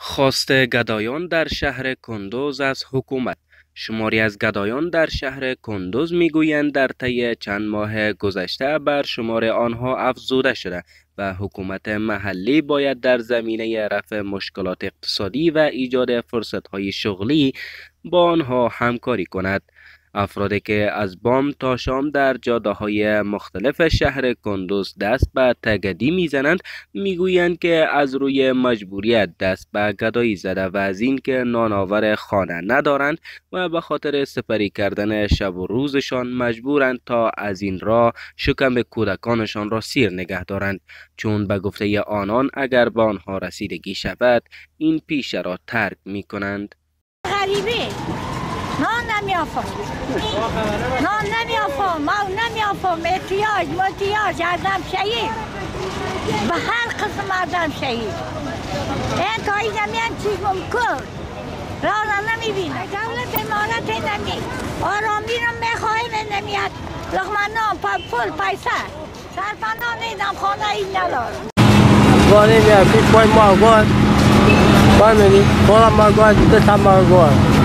خواست گدایان در شهر کندوز از حکومت. شماری از گدایان در شهر کندوز میگویند در طی چند ماه گذشته بر شمار آنها افزوده شده و حکومت محلی باید در زمینه رفع مشکلات اقتصادی و ایجاد فرصت‌های شغلی با آنها همکاری کند. افرادی که از بام تا شام در جاده‌های مختلف شهر کندوز دست به تگدی میزنند میگویند که از روی مجبوریت دست به گدایی زده و از اینکه نانآور خانه ندارند و به خاطر سپری کردن شب و روزشان مجبورند تا از این راه شکم کودکانشان را سیر نگه دارند، چون به گفته آنان اگر به آنها رسیدگی شود این پیشه را ترک می کنند. نان نمیافم ما نمیافم احتیاج آدم شهید به هر قسم آدم شهید این تا اینجا میان چیز ممکن راه نمیبینه دولت امارت نمی آرامی رو میخواهیم نمیاد لغمه نام پول پیسه سرپناه نیدم خانه این ندارم گوانی میاد پیش پای ما گوان میدی بالا ما گوان دستم ما گوان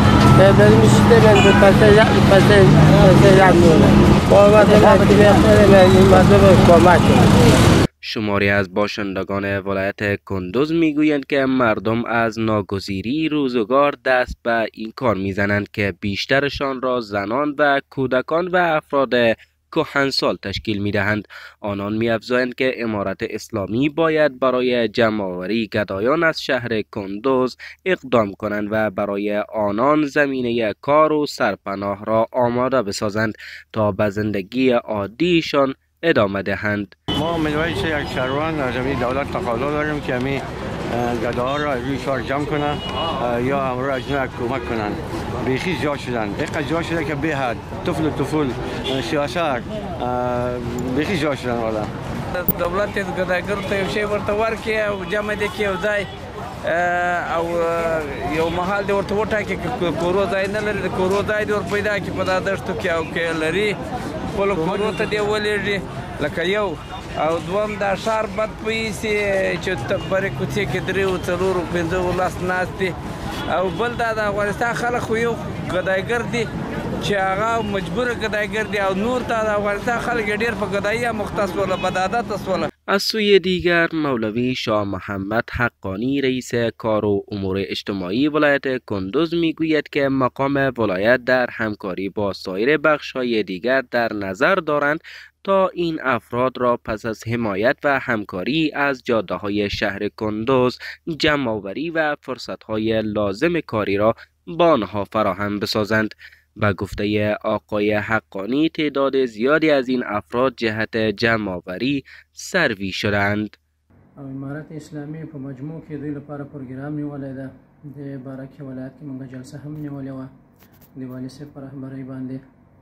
شماری از باشندگان ولایت کندوز میگویند که مردم از ناگزیری روزگار دست به این کار میزنند که بیشترشان را زنان و کودکان و افراد کهنسال تشکیل میدهند. آنان می‌افزایند که امارت اسلامی باید برای جمع‌آوری گدایان از شهر کندوز اقدام کنند و برای آنان زمینه کار و سرپناه را آماده بسازند تا به زندگی عادیشان ادامه دهند. ما منوی یک شهروند از دولت تقاضا داریم که می گداها را روی شهر جمع کنن یا همراه از نوع کمک کنن. بیخی زیاد شدن، اینقدر زیاد شده که به حد طفل سیاست بیخی زیاد شدن والا. دولت گداگر ته یو شی ورته ورکړي او جمع دي کې یو ځای او یو محل دی ورته وټاکي کورو ځای نه لري د کورو ځای دی ور پیدا کړي په دا دښتو کې او کې لري خپلو کورو ته دی ولېږي لکه یو او دوم دا ښار بد پیسې چې برې کوڅې کې درې و څلورو پنځه ولس ناست دي او بل دا د افغانستان خلک خو یو ګدایګر دي چې هغه مجبور گدایگر دی او نور تا د افغانستان خلک ډیر په گدایی مختص ولا بدعادت ولا. از سوی دیگر مولوی شاه محمد حقانی رئیس کار و امور اجتماعی ولایت کندوز میگوید که مقام ولایت در همکاری با سایر بخش‌های دیگر در نظر دارند تا این افراد را پس از حمایت و همکاری از جاده‌های شهر کندوز جمع‌آوری و فرصت‌های لازم کاری را با آنها فراهم بسازند. به گفته آقای حقانی تعداد زیادی از این افراد جهت جمع‌آوری سروی شدند. امارت اسلامی په مجموع کې دوی لپاره پروګرام نیولای ده د بارک ولایت کې موږ جلسه هم نیولې و د والي صاحب پر رهبرۍ باندې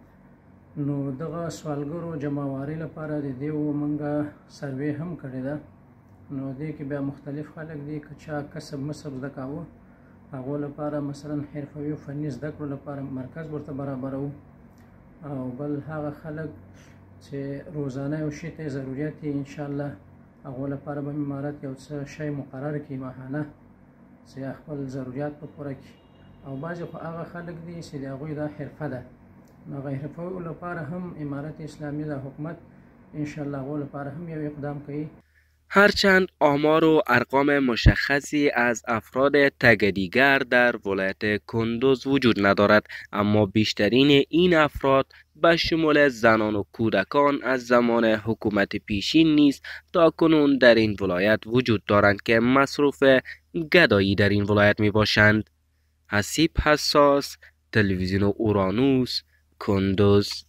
نو دغه سوالګرو جمع‌آوری لپاره د دې موږ سروې هم کړې ده نو دې کې بیا مختلف خلک دي که چا کسب مسب زده کاوه هغه لپاره مثلا حرفوي او فني زده کړو لپاره مرکز ورته برابرو او بل هغه خلک چې روزانه یو شی ته ضرورت یې ان شاء الله هغه لپاره به امارت یو څه شی مقرر کړي ماهانه چې خپل ضرورت په پوره کړي او بعضې خو هغه خلک دي چې د هغوی دا حرفه ده نو هغه حرفوي لپاره هم امارت اسلامي د حکومت ان شاء الله هغو لپاره هم یو اقدام کوي. هرچند آمار و ارقام مشخصی از افراد تگدیگر در ولایت کندوز وجود ندارد، اما بیشترین این افراد به شمول زنان و کودکان از زمان حکومت پیشین نیز تا کنون در این ولایت وجود دارند که مصروف گدایی در این ولایت می باشند. حسیب حساس، تلویزیون اورانوس، کندوز.